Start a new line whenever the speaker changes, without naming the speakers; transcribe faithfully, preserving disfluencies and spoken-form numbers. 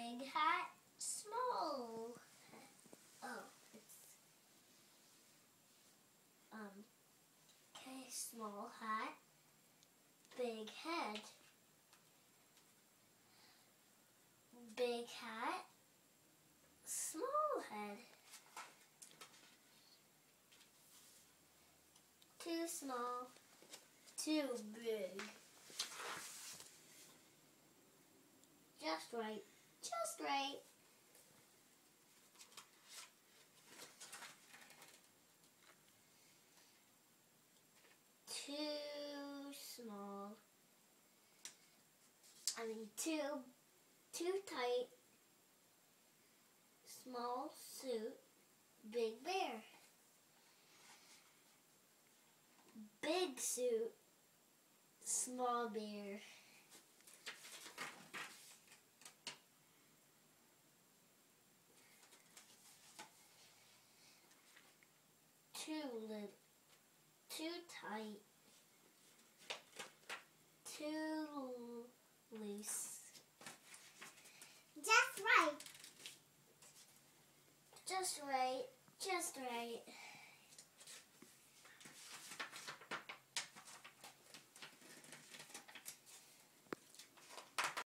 big hat, small hat. Oh, it's um. Okay, small hat, big head. Big hat, small head. Too small, too big. Just right, just right. Too small. I mean, too, too tight. Small suit, big bear. Big suit, small bear. Too little, too tight, too loose.
Just right.
Just right, just right.